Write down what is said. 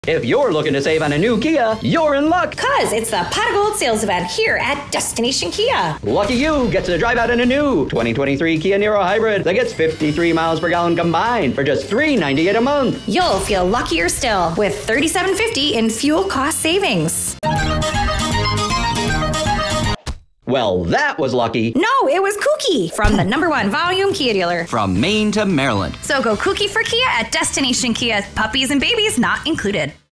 If you're looking to save on a new Kia, you're in luck. Cause it's the Pot of Gold sales event here at Destination Kia. Lucky you gets to drive out in a new 2023 Kia Niro Hybrid that gets 53 miles per gallon combined for just $398 a month. You'll feel luckier still with $37.50 in fuel cost savings. Well, that was lucky. No, it was kooky from the #1 volume Kia dealer. From Maine to Maryland. So go kooky for Kia at Destination Kia. Puppies and babies not included.